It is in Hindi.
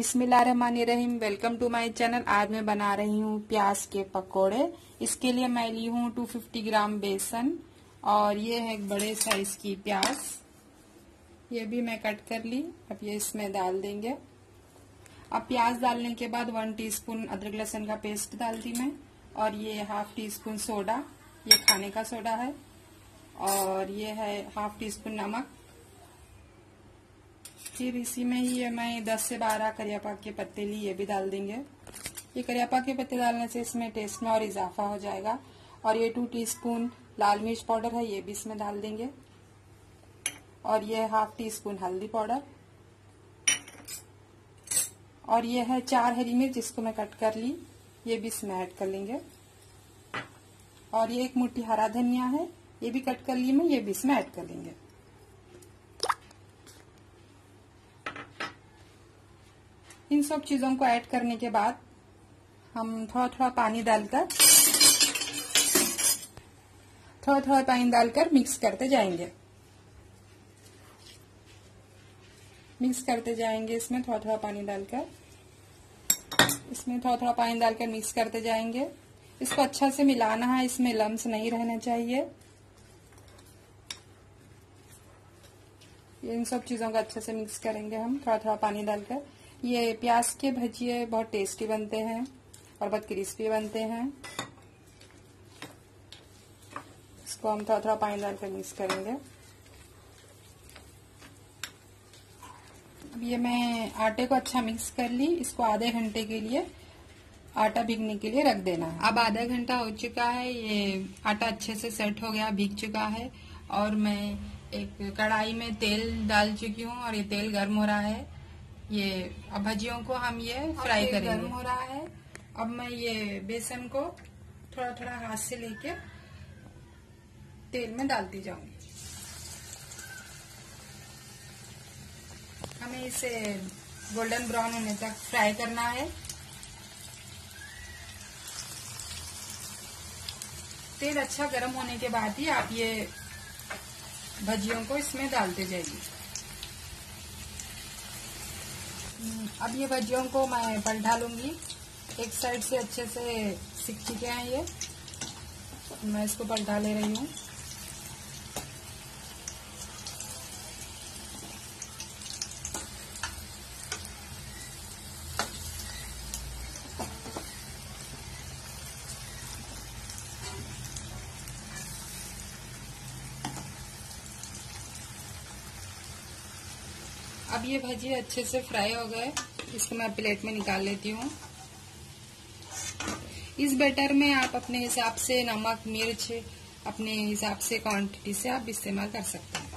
बिस्मिल्लाहिर्रहमानिर्रहीम। Welcome to my channel. आज मैं बना रही हूँ प्याज के पकोड़े। इसके लिए मैं ली हूँ 250 ग्राम बेसन और ये है एक बड़े साइज की प्याज। ये भी मैं कट कर ली। अब ये इसमें डाल देंगे। अब प्याज डालने के बाद 1 टीस्पून अदरक लहसुन का पेस्ट डाल दी मैं, और ये ½ टीस्पून सोडा, ये खाने का सोडा है, और ये है ½ टीस्पून नमक। फिर इसी में ही मैं 10 से 12 करियापाक के पत्ते ली, ये भी डाल देंगे। ये करियापाक के पत्ते डालने से इसमें टेस्ट में और इजाफा हो जाएगा। और ये 2 टीस्पून लाल मिर्च पाउडर है, ये भी इसमें डाल देंगे। और ये ½ टीस्पून हल्दी पाउडर, और ये है 4 हरी मिर्च, जिसको मैं कट कर ली, ये भी इसमें ऐड कर लेंगे। और ये 1 मुट्ठी हरा धनिया है, ये भी कट कर ली मैं, ये भी इसमें ऐड कर लेंगे। इन सब चीजों को ऐड करने के बाद हम थोड़ा थोड़ा पानी डालकर मिक्स करते जाएंगे। इसमें थोड़ा थोड़ा पानी डालकर मिक्स करते जाएंगे। इसको अच्छा से मिलाना है, इसमें लम्स नहीं रहना चाहिए। इन सब चीजों को अच्छे से मिक्स करेंगे हम थोड़ा थोड़ा पानी डालकर। ये प्याज के भजिए बहुत टेस्टी बनते हैं और बहुत क्रिस्पी बनते हैं। इसको हम थोड़ा थोड़ा पानी डालकर मिक्स करेंगे। अब ये मैं आटे को अच्छा मिक्स कर ली। इसको आधे घंटे के लिए आटा भीगने के लिए रख देना है। अब आधा घंटा हो चुका है, ये आटा अच्छे से सेट हो गया, भीग चुका है। और मैं एक कढ़ाई में तेल डाल चुकी हूँ और ये तेल गर्म हो रहा है। ये अब भजियों को हम ये फ्राई करेंगे। गर्म हो रहा है। अब मैं ये बेसन को थोड़ा थोड़ा हाथ से लेके तेल में डालती जाऊंगी। हमें इसे गोल्डन ब्राउन होने तक फ्राई करना है। तेल अच्छा गर्म होने के बाद ही आप ये भजियों को इसमें डालते जाइए। अब ये भजियों को मैं पलटा लूंगी। एक साइड से अच्छे से सिक चुके हैं ये, मैं इसको पलटा ले रही हूँ। अब ये भजिए अच्छे से फ्राई हो गए। इसको मैं प्लेट में निकाल लेती हूँ। इस बैटर में आप अपने हिसाब से नमक मिर्च अपने हिसाब से क्वांटिटी से आप इस्तेमाल कर सकते हैं।